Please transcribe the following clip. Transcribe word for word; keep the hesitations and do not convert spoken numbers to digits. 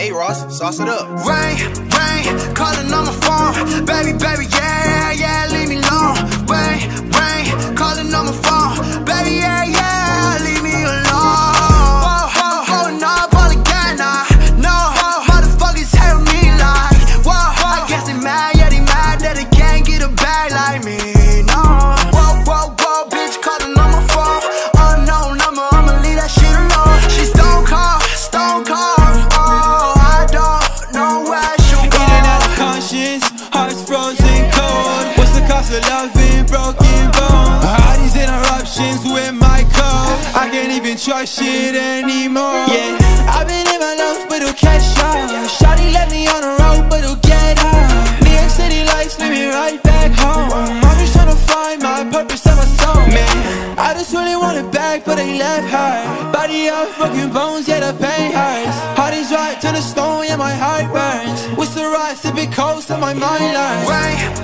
Hey Ross, sauce it up. Rain, rain, calling on my phone. Baby, baby, yeah, yeah, leave me alone. Rain, rain, calling on my phone. Baby, yeah, yeah, leave me alone. Whoa, whoa, holding up all again, nah. No, motherfuckers hate me like, whoa, I guess they mad, yeah, they mad that they can't get a bag like me, no. Whoa, whoa, whoa, bitch, calling on my phone. Unknown number, I'ma leave that shit alone. She stone cold, stone cold, oh, I don't know where she'll go. In and out of conscience, hearts frozen cold. What's the cost of loving broken bones? All these interruptions with my code, I can't even trust shit anymore. Yeah, I've been in my love, but it'll catch up. Shawty let me on the road, but it'll get up. New York City lights lead me right back home. I'm just trying to find my purpose and my soul. Man, I just really want it back, but they left her. Body of broken bones, yeah, the pain hurts. Heart is right to the stone, yeah, my heart burns. What's the right, sipping cold, so my mind learns. Rain,